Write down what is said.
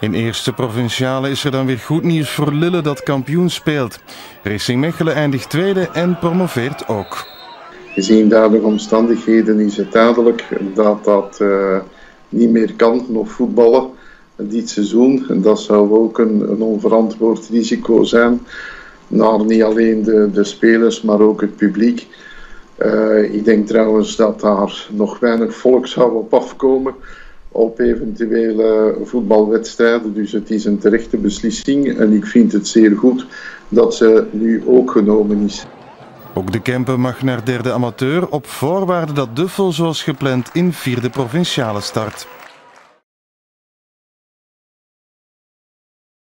In eerste provinciale is er dan weer goed nieuws voor Lille dat kampioen speelt. Racing Mechelen eindigt tweede en promoveert ook. Gezien de omstandigheden is het duidelijk dat dat niet meer kan, nog voetballen dit seizoen. En dat zou ook een onverantwoord risico zijn naar niet alleen de spelers, maar ook het publiek. Ik denk trouwens dat daar nog weinig volk zou op afkomen op eventuele voetbalwedstrijden. Dus het is een terechte beslissing en ik vind het zeer goed dat ze nu ook genomen is. Ook de Kempen mag naar derde amateur op voorwaarde dat Duffel zoals gepland in vierde provinciale start.